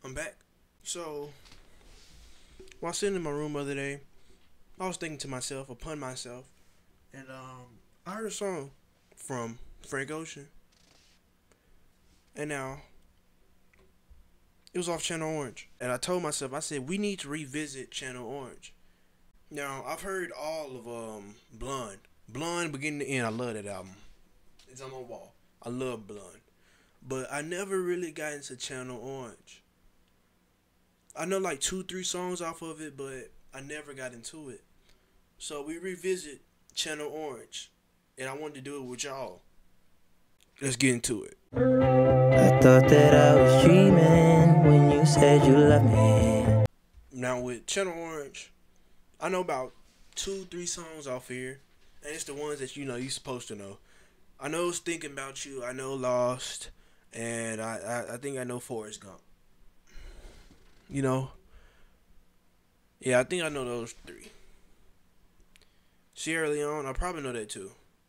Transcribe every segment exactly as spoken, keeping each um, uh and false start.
I'm back. So, while sitting in my room the other day, I was thinking to myself, upon myself, and um, I heard a song from Frank Ocean. And now, it was off Channel Orange. And I told myself, I said, we need to revisit Channel Orange. Now, I've heard all of um Blonde. Blonde, beginning to end, I love that album. It's on my wall. I love Blonde. But I never really got into Channel Orange. I know like two, three songs off of it, but I never got into it. So we revisit Channel Orange, and I wanted to do it with y'all. Let's get into it. I thought that I was dreaming when you said you loved me. Now with Channel Orange, I know about two, three songs off here, and it's the ones that you know you're supposed to know. I know it's Thinking About You, I know Lost, and I, I, I think I know Forrest Gump. You know, yeah, I think I know those three. Sierra Leone, I probably know that too.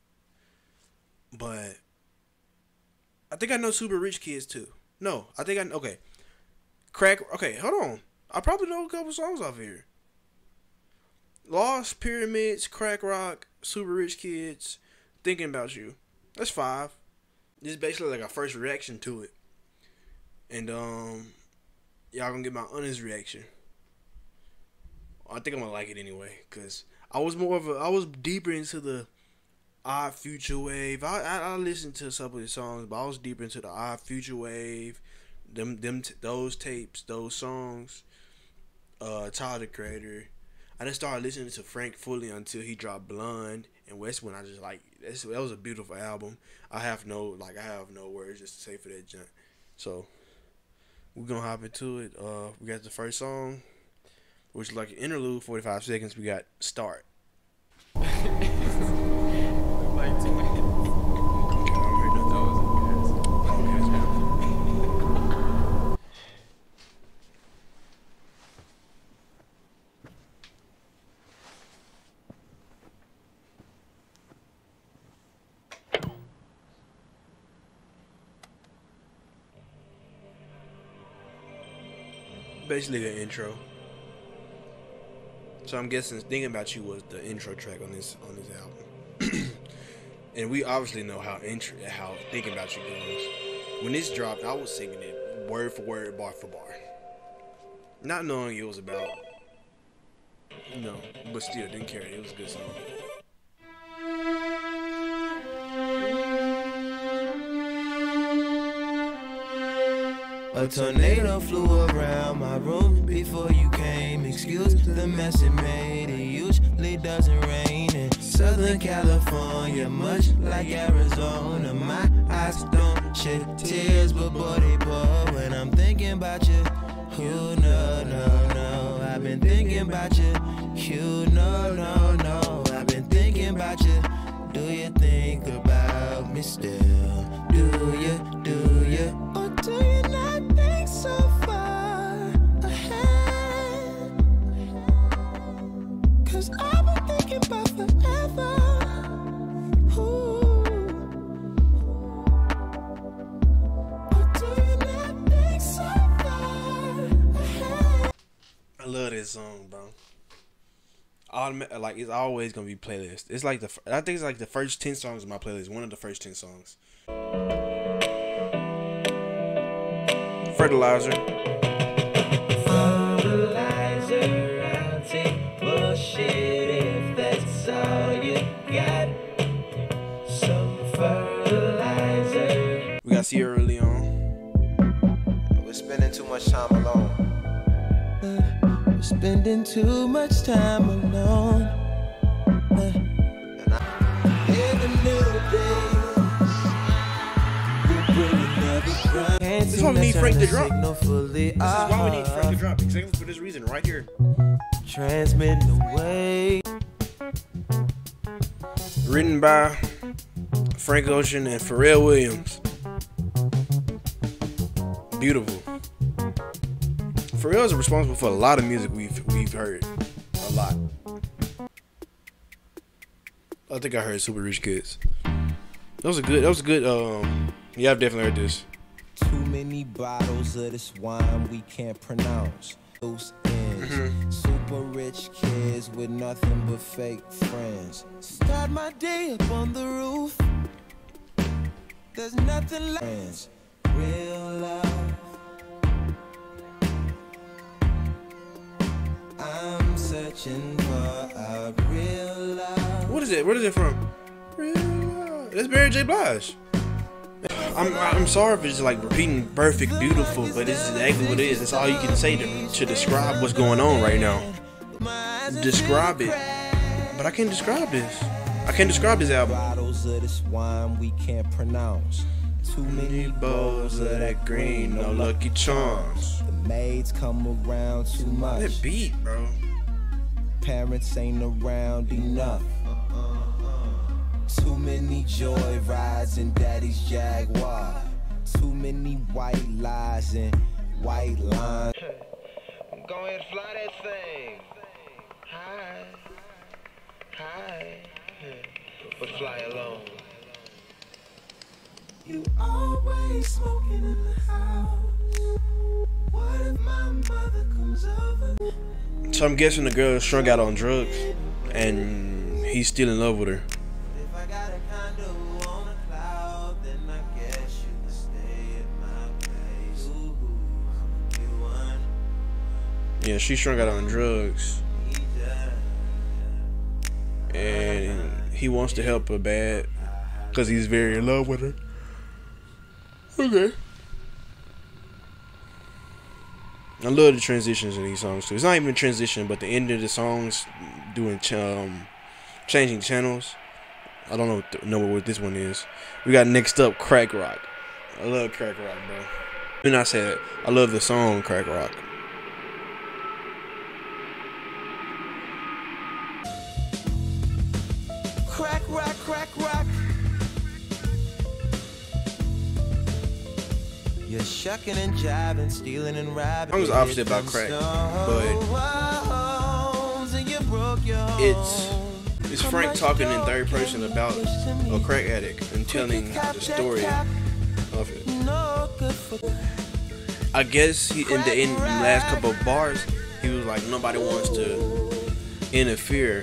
But I think I know Super Rich Kids too. No, I think I okay. Crack. Okay, hold on. I probably know a couple songs off here. Lost, Pyramids, Crack Rock, Super Rich Kids, Thinking About You. That's five. This is basically like a first reaction to it, and um. y'all gonna get my honest reaction. I think I'm gonna like it anyway, cause I was more of a, I was deeper into the Odd Future Wave. I, I I listened to some of the songs, but I was deeper into the Odd Future Wave, them them t- those tapes, those songs. Uh, Tyler the Creator. I just started listening to Frank fully until he dropped Blonde and West. When I just like that's, that was a beautiful album. I have no like I have no words just to say for that junk. So. We're gonna hop into it. Uh, we got the first song, which is like an interlude, forty-five seconds. We got Start. Like two minutes. Okay, I don't hear nothing. That was Basically the intro. So I'm guessing Thinking About You was the intro track on this on this album. And we obviously know how intro how Thinking About You goes. When this dropped, I was singing it word for word, bar for bar. Not knowing it was about, you know, but still didn't care. It was a good song. A tornado flew around my room before you came. Excuse the mess it made. It usually doesn't rain in Southern California, much like Arizona. My eyes don't shed tears, but boy they pour when I'm thinking about you. You know, no, no. I've been thinking about you. You know, no, no. I've been thinking about you. Do you think about me still? Do you, do you? Or do you not think so far ahead? Cause I've been thinking about forever. Ooh. Or do you not think so far ahead? I love this song, bro. Automa- like it's always gonna be playlist. It's like the f- I think it's like the first ten songs of my playlist. One of the first ten songs. Fertilizer. Fertilizer, I'll take bullshit if that's all you got. Some fertilizer. We got Sierra Leone. We're spending too much time alone. Uh, spending too much time alone. Uh, And I, in the new days, we're bringing every crime. This is why we need Frank to drop. Signal fully This is why we need Frank to off. drop. Exactly for this reason, right here. Transmitting away. Written by Frank Ocean and Pharrell Williams. Beautiful. Pharrell is responsible for a lot of music we've we've heard. A lot. I think I heard Super Rich Kids. That was a good. That was a good. Um, yeah, I've definitely heard this. Too many many bottles of this wine we can't pronounce. Loose ends, mm-hmm. Super rich kids with nothing but fake friends. Start my day up on the roof. There's nothing like friends. Real love. I'm searching for a real love. What is it? What is it from? Real love. That's Mary J. Blige. I'm I'm sorry if it's like repeating perfect, beautiful, but this is exactly what it is. That's all you can say to, to describe what's going on right now. Describe it. But I can't describe this. I can't describe this album. Bottles of this wine we can't pronounce. Too many bowls of that green, no Lucky Charms. The maids come around too much. That beat, bro. Parents ain't around enough. Too many joy rides in daddy's Jaguar. Too many white lies and white lines. Go ahead and fly that thing. High, high, but fly alone. You always smoking in the house. What if my mother comes over? So I'm guessing the girl is strung out on drugs, and he's still in love with her. If I got a condo on a cloud, then I guess you can stay at my place. Ooh, you want? Yeah, she's strung out on drugs, and he wants to help her bad because he's very in love with her. Okay. I love the transitions in these songs too. It's not even a transition, but the end of the songs doing ch um, changing channels. I don't know what, the, know what this one is. We got next up Crack Rock. I love Crack Rock, bro. And I said I love the song Crack Rock. Crack rock, crack rock. You're shucking and jiving, stealing and robbing. I was obviously about crack, but it's it's Frank talking in third person about a crack addict and telling the story of it. I guess he in the in the last couple of bars, he was like, nobody wants to interfere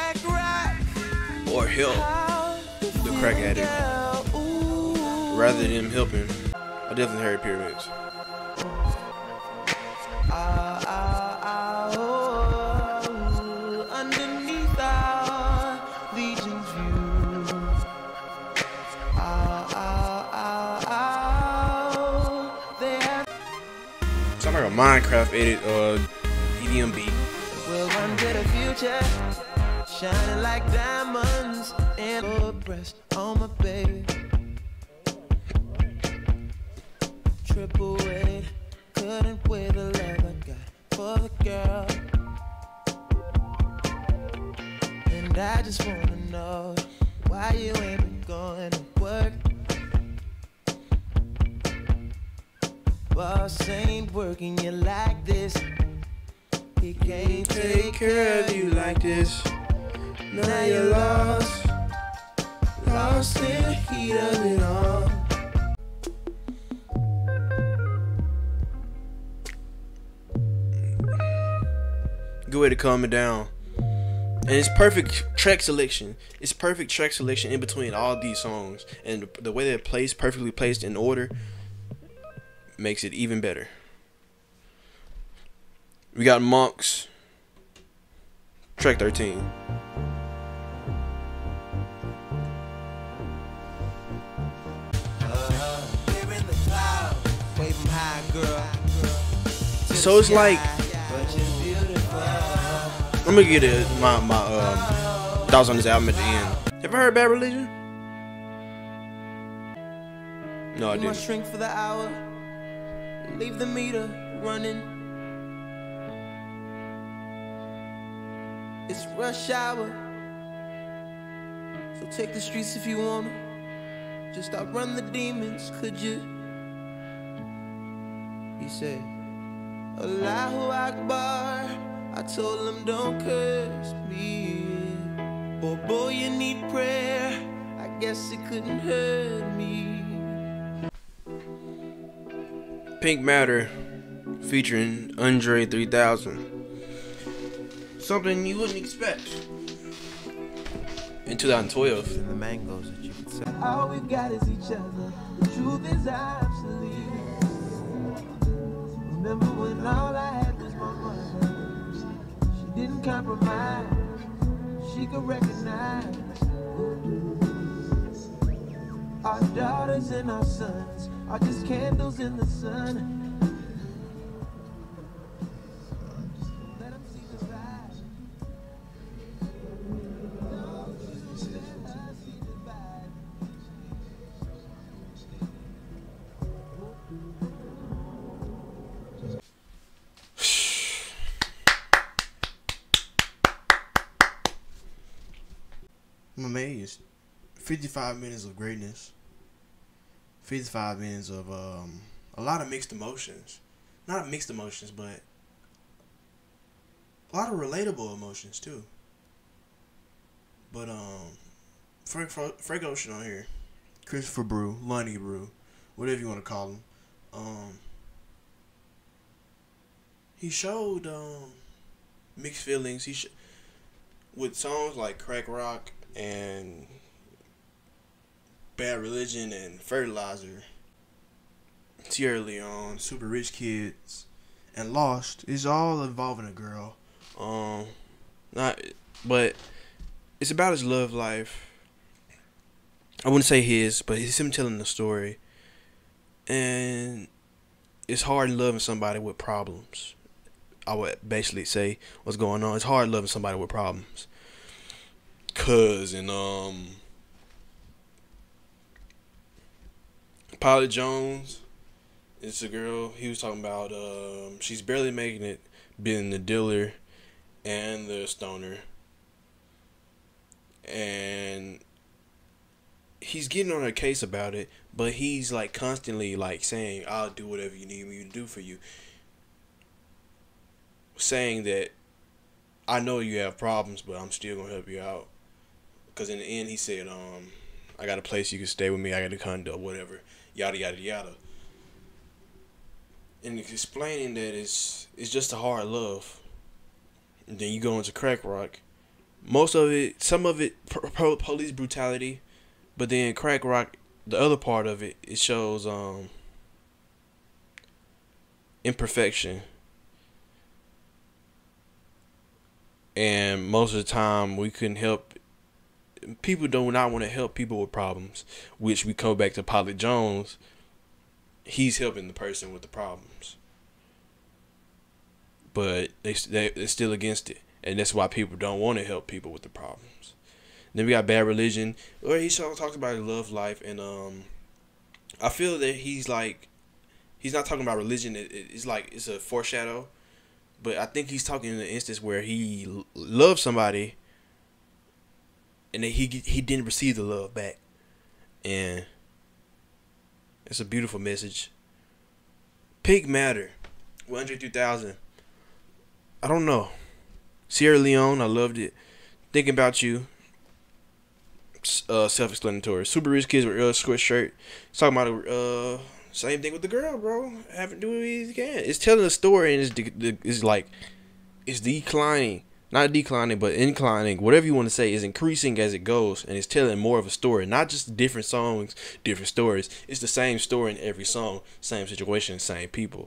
or help the crack addict rather than him helping. I definitely heard Pyramids. Uh, uh, uh, underneath our Legion's view. Uh, uh, uh, uh, Sound like a Minecraft edit or E D M beat. We'll run to the future, shining like diamonds in her breast, on my baby. Triple weight, couldn't weigh the love I got for the girl. And I just wanna know why you ain't been going to work. Boss ain't working you like this. He can't Take care of you like this. Now you're lost, lost in the heat of it all. Good way to calm it down. And it's perfect track selection. It's perfect track selection in between all these songs. And the, the way they're placed, perfectly placed in order, makes it even better. We got Monks, track thirteen. So it's like, I'm gonna get it, my my um, thoughts on this album at the end. Have you heard Bad Religion? No, I didn't. Shrink for the hour, leave the meter running. It's rush hour, so take the streets if you wanna. Just outrun the demons, could you? He said, Allahu Akbar. I told him don't curse me. Oh boy, you need prayer. I guess it couldn't hurt me. Pink Matter featuring Andre three thousand. Something you wouldn't expect in twenty twelve. And the mangoes that you could sell. All we've got is each other. The truth is obsolete. Remember when all I had was my mother? She didn't compromise. She could recognize our daughters and our sons are just candles in the sun. Let 'em see the light. Let us see the light. I'm amazed. fifty-five minutes of greatness. fifty-five minutes of um, a lot of mixed emotions. Not mixed emotions, but a lot of relatable emotions too. But um, Frank Frank Ocean on here, Christopher Brew, Lonnie Brew, whatever you want to call him. Um, he showed um mixed feelings. He sh- with songs like Crack Rock and Bad Religion and Fertilizer, Sierra Leone, Super Rich Kids, and Lost is all involving a girl. Um, not, but it's about his love life. I wouldn't say his, but it's him telling the story. And it's hard loving somebody with problems. I would basically say what's going on. It's hard loving somebody with problems. Cause and um. Pilot Jones, it's a girl. He was talking about. Um, she's barely making it, being the dealer and the stoner, and he's getting on her case about it. But he's like constantly like saying, "I'll do whatever you need me to do for you," saying that I know you have problems, but I'm still gonna help you out. Because in the end, he said, "Um, I got a place you can stay with me. I got a condo, whatever." Yada yada yada, and explaining that it's it's just a hard love. And then you go into Crack Rock, most of it, some of it, pro- police brutality, but then Crack Rock, the other part of it, it shows um imperfection, and most of the time we couldn't help. People do not want to help people with problems, which we come back to Pilot Jones. He's helping the person with the problems, but they, they they're still against it, and that's why people don't want to help people with the problems. Then we got Bad Religion, where he talks about his love life, and um, I feel that he's like, he's not talking about religion. It, it, it's like it's a foreshadow, but I think he's talking in an instance where he l- loves somebody. And then he he didn't receive the love back, and it's a beautiful message. Pink Matter, one hundred two thousand. I don't know. Sierra Leone, I loved it. Thinking About You, uh, self-explanatory. Super Rich Kids with Earl Sweatshirt. It's talking about uh same thing with the girl, bro. Having to do what he can. It's telling a story, and it's de- it's like it's declining. Not declining, but inclining, whatever you want to say, is increasing as it goes, and it's telling more of a story. Not just different songs, different stories. It's the same story in every song, same situation, same people.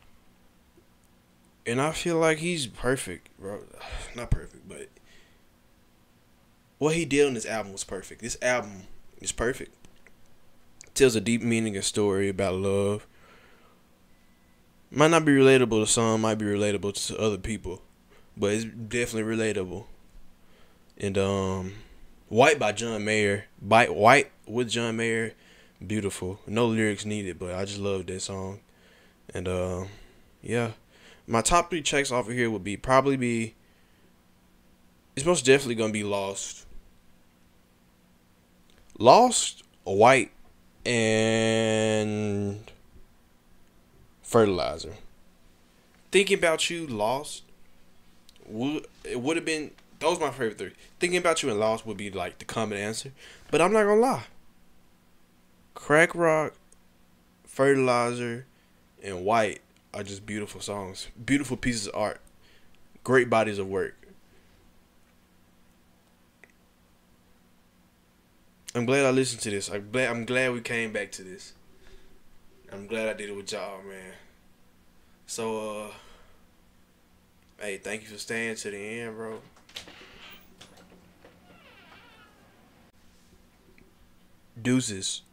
And I feel like he's perfect, bro. Not perfect, but what he did on this album was perfect. This album is perfect. It tells a deep meaning and story about love. Might not be relatable to some, might be relatable to other people. But it's definitely relatable. And um, White by John Mayer. Bite White with John Mayer. Beautiful. No lyrics needed, but I just love that song. And uh, yeah. My top three checks off of here would be probably be. It's most definitely gonna be Lost. Lost, White, and Fertilizer. Thinking About You, Lost. Would it would have been those my favorite three. Thinking About You and Lost would be like the common answer, but I'm not gonna lie. Crack Rock, Fertilizer, and White are just beautiful songs. Beautiful pieces of art. Great bodies of work. I'm glad I listened to this. I'm glad, I'm glad we came back to this. I'm glad I did it with y'all, man. So, uh, hey, thank you for staying to the end, bro. Deuces.